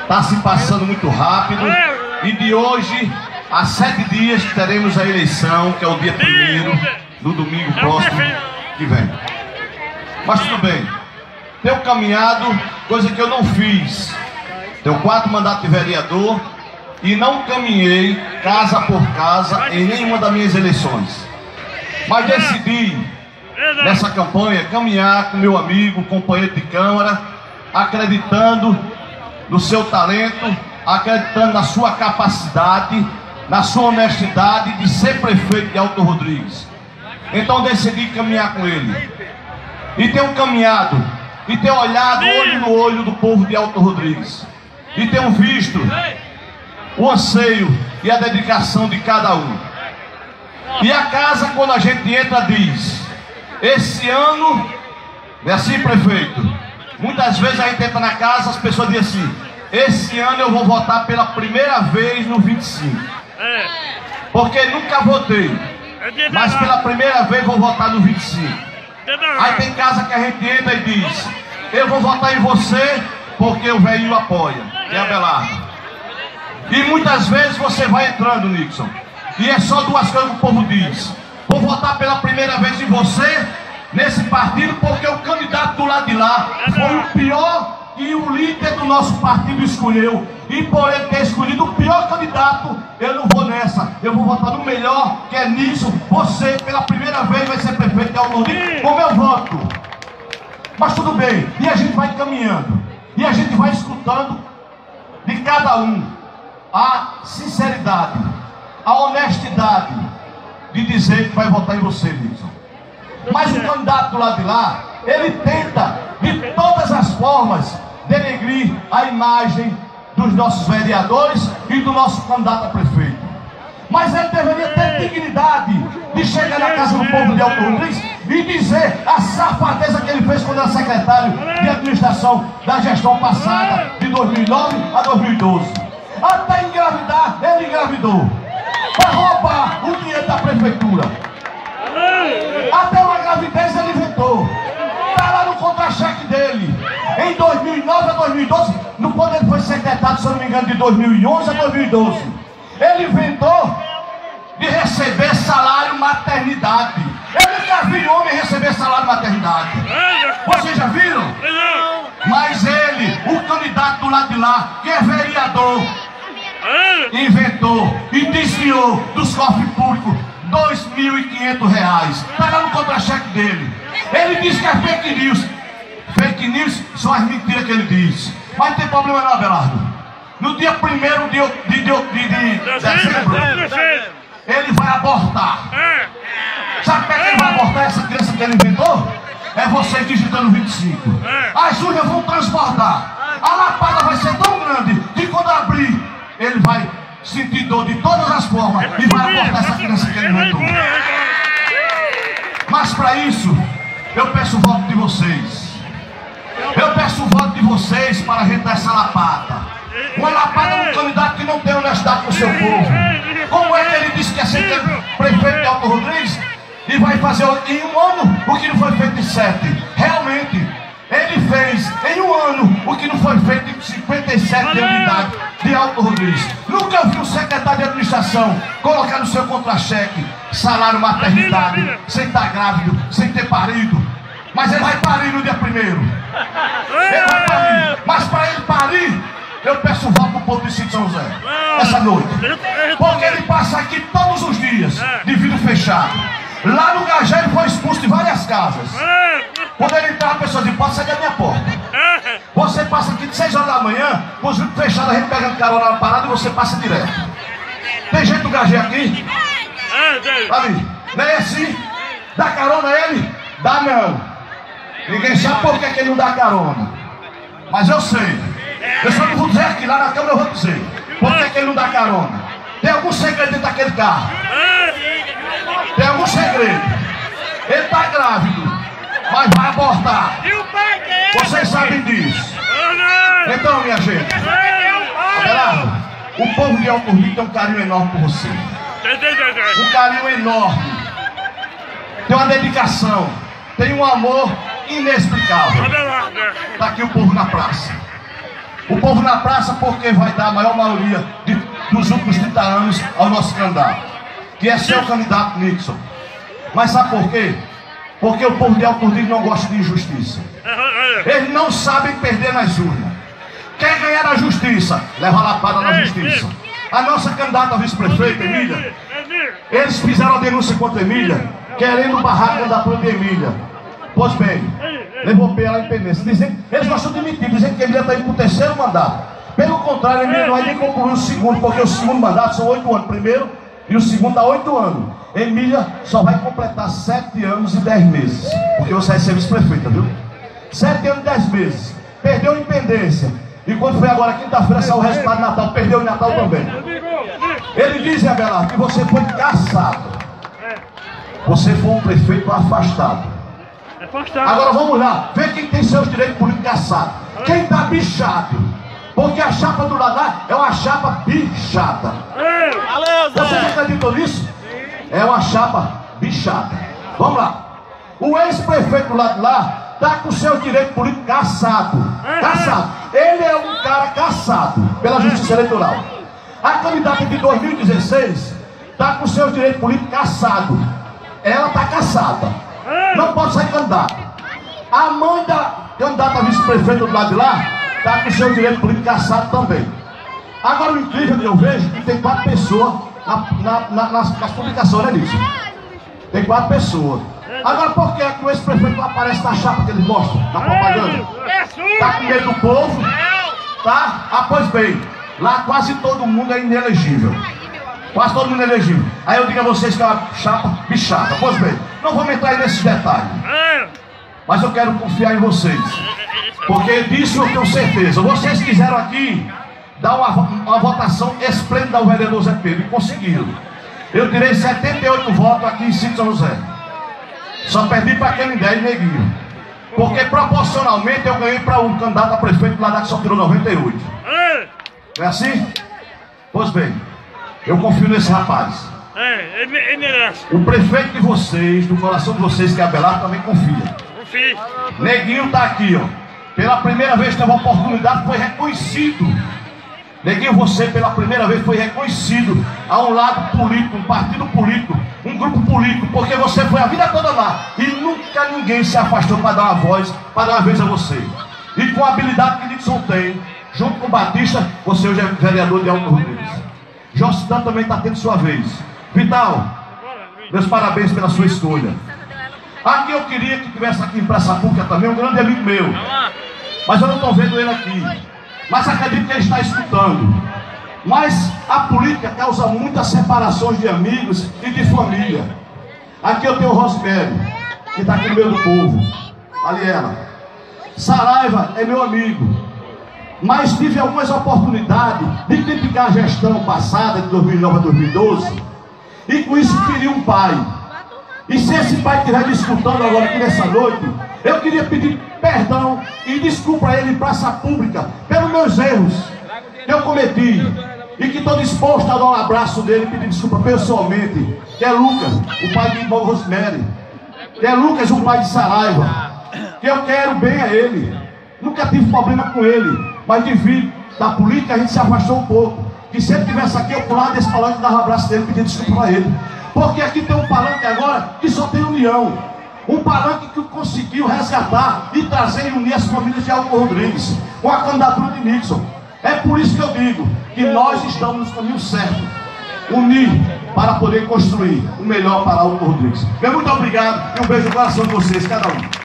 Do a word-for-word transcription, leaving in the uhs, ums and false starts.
Está se passando muito rápido. E de hoje a sete dias teremos a eleição, que é o dia primeiro, no domingo próximo que vem. Mas tudo bem. Tenho caminhado, coisa que eu não fiz. Tenho quatro mandatos de vereador e não caminhei casa por casa em nenhuma das minhas eleições. Mas decidi, nessa campanha, caminhar com meu amigo, companheiro de Câmara, acreditando no seu talento, acreditando na sua capacidade, na sua honestidade de ser prefeito de Alto Rodrigues. Então decidi caminhar com ele. E tenho caminhado, e tenho olhado olho no olho do povo de Alto Rodrigues. E tenho visto o anseio e a dedicação de cada um. E a casa, quando a gente entra, diz: esse ano, não é assim, prefeito? Muitas vezes a gente entra na casa, as pessoas dizem assim: esse ano eu vou votar pela primeira vez no vinte e cinco. Porque nunca votei, mas pela primeira vez vou votar no vinte e cinco. Aí tem casa que a gente entra e diz: eu vou votar em você porque o velhinho apoia, que é Abelardo. E muitas vezes você vai entrando, Nixon, e é só duas coisas que o povo diz: vou votar pela primeira vez em você, nesse partido, porque o candidato do lado de lá foi o pior que o líder do nosso partido escolheu. E por ele ter escolhido o pior candidato, eu não vou nessa. Eu vou votar no melhor, que é Nixon. Você, pela primeira vez, vai ser prefeito de Alto Rodrigues com meu voto. Mas tudo bem. E a gente vai caminhando. E a gente vai escutando de cada um a sinceridade, a honestidade de dizer que vai votar em você, Nixon. Mas o candidato do lado de lá, ele tenta de todas as formas denegrir a imagem dos nossos vereadores e do nosso candidato a prefeito. Mas ele deveria ter dignidade de chegar na casa do povo de Alto Rodrigues e dizer a safadeza que ele fez quando era secretário de administração da gestão passada, de dois mil e nove a dois mil e doze. Até engravidar, ele engravidou para roubar o dinheiro da prefeitura. Até uma gravidez ele inventou. Está lá no contra-cheque dele. Em dois mil e nove a dois mil e doze, no quando ele foi secretário, se eu não me engano, de dois mil e onze a dois mil e doze, ele inventou de receber salário maternidade. Eu nunca vi homem receber salário maternidade. Vocês já viram? Mas ele, o candidato do lado de lá, que é vereador, inventou e desviou dos cofres públicos dois mil e quinhentos reais. Está lá no contra-cheque dele. Ele diz que é fake news. Fake news são as mentiras que ele diz. Mas não tem problema não, Abelardo. No dia primeiro de, de, de, de, de dezembro, ele vai abortar. Sabe como é que ele vai abortar essa criança que ele inventou? É você digitando vinte e cinco. As urnas vão transbordar. A lapada vai ser tão grande que quando abrir, ele vai sentir dor de todas as formas e vai abortar essa criança que ele inventou. Mas para isso, eu peço o voto de vocês. Eu peço o voto de vocês para a gente dar essa lapada. Uma lapada num candidato que não tem honestidade com o seu povo. Como é que ele disse que ia ser prefeito de Alto Rodrigues e vai fazer em um ano o que não foi feito em sete? Realmente, ele fez em um ano o que não foi feito em cinquenta e sete anos de idade de Alto Rodrigues. Nunca vi um secretário de administração colocar no seu contra-cheque salário maternidade, sem estar grávido, sem ter parido. Mas ele vai parir no dia primeiro. Ele vai parir. Mas para ele parir, eu peço o voto para o povo de São José essa noite. Porque ele passa aqui todos os dias de vidro fechado. Lá no Gajé ele foi expulso de várias casas. Quando ele entrar, a pessoa diz: pode sair da minha porta. Você passa aqui de seis horas da manhã, com os vidros fechados, a gente pegando carona na parada e você passa direto. Tem gente do Gajé aqui? Ali. Não é assim? Dá carona a ele? Dá não. Ninguém sabe por que, que ele não dá carona. Mas eu sei. Eu só não vou dizer aqui, lá na Câmara eu vou dizer por que, que ele não dá carona. Tem algum segredo dentro daquele carro? Tem algum segredo. Ele está grávido, mas vai abortar. Vocês sabem disso. Então, minha gente, Abelardo, o povo de Alto Rodrigues tem um carinho enorme por você. Um carinho enorme. Tem uma dedicação. Tem um amor inexplicável. Está aqui o povo na praça. O povo na praça porque vai dar a maior maioria de, dos últimos trinta anos ao nosso candidato, que é ser o candidato Nixon. Mas sabe por quê? Porque o povo de Alto Rodrigues não gosta de injustiça. Eles não sabem perder nas urnas. Quer ganhar a justiça, leva a lapada na justiça. A nossa candidata a vice-prefeita, Emília, eles fizeram a denúncia contra a Emília, querendo barrar a candidatura de Emília. Pois bem, levou pela independência. Dizem, eles gostam de mentir, dizem que a Emília está indo para o terceiro mandato. Pelo contrário, a Emília não vai nem concluir o segundo, porque o segundo mandato são oito anos. Primeiro e o segundo dá oito anos. Emília só vai completar sete anos e dez meses. Porque você vai ser vice-prefeita, viu? Sete anos e dez meses. Perdeu a independência. E quando foi agora, quinta-feira, saiu o resultado de Natal. Perdeu o Natal também. Ele diz, Abelardo, que você foi caçado. Você foi um prefeito afastado. Agora vamos lá. Vê quem tem seus direitos políticos caçados. Quem está bichado. Porque a chapa do lado lá é uma chapa bichada. Você já acreditou nisso? É uma chapa bichada. Vamos lá. O ex-prefeito do lado de lá está com seu direito político caçado. Caçado. Ele é um cara caçado pela Justiça Eleitoral. A candidata de dois mil e dezesseis está com seu direito político caçado. Ela está caçada. Não pode sair candidata. A mãe da candidata a vice-prefeita do lado de lá está com seu direito político caçado também. Agora o incrível que eu vejo é que tem quatro pessoas na, na, na, nas, nas publicações, né, Nilson? Tem quatro pessoas. Agora por que, é que o ex-prefeito não aparece na chapa que ele mostra, na propaganda? Está com medo do povo? Tá? Ah, pois bem, lá quase todo mundo é inelegível. Quase todo mundo é elegível. Aí eu digo a vocês que é uma chapa bichada. Pois bem, não vou entrar aí nesses detalhes. Mas eu quero confiar em vocês. Porque disso eu tenho certeza. Vocês quiseram aqui dar uma, uma votação esplêndida ao vereador Zé Pedro e conseguiram. Eu tirei setenta e oito votos aqui em Sítio São José. Só perdi para Canindé e Neguinho. Porque proporcionalmente eu ganhei para um candidato a prefeito lá que só tirou noventa e oito. Não é assim? Pois bem, eu confio nesse rapaz. O prefeito de vocês, do coração de vocês, que é Abelardo, também confia. Neguinho está aqui, ó. Pela primeira vez teve a oportunidade, foi reconhecido. Neguinho, você pela primeira vez foi reconhecido a um lado político, um partido político, um grupo político, porque você foi a vida toda lá e nunca ninguém se afastou para dar uma voz, para dar uma vez a você. E com a habilidade que Nixon tem, junto com o Batista, você hoje é vereador de Alto Rodrigues. Jostan também está tendo sua vez. Vital, meus parabéns pela sua escolha. Aqui eu queria que tivesse aqui em Praça Pública também um grande amigo meu, mas eu não estou vendo ele aqui. Mas acredito que ele está escutando. Mas a política causa muitas separações de amigos e de família. Aqui eu tenho o Rosemary, que está aqui no meio do povo. Ali ela. Saraiva é meu amigo. Mas tive algumas oportunidades de criticar a gestão passada, de dois mil e nove a dois mil e doze. E com isso feri um pai. E se esse pai estiver me escutando agora aqui nessa noite, eu queria pedir perdão e desculpa a ele em praça pública pelos meus erros que eu cometi. E que estou disposto a dar um abraço dele e pedir desculpa pessoalmente. Que é Lucas, o pai de irmão Rosemary. Que é Lucas, o pai de Saraiva. Que eu quero bem a ele. Nunca tive problema com ele. Mas devido da política a gente se afastou um pouco. Que se ele estivesse aqui, eu pulava desse palanque e dava um abraço dele e pedir desculpa para ele. Porque aqui tem um palanque agora que só tem união. Um palanque que conseguiu resgatar e trazer e unir as famílias de Alto Rodrigues com a candidatura de Nixon. É por isso que eu digo que nós estamos no caminho certo. Unir para poder construir o melhor para Alto Rodrigues. Muito obrigado e um beijo no coração de vocês, cada um.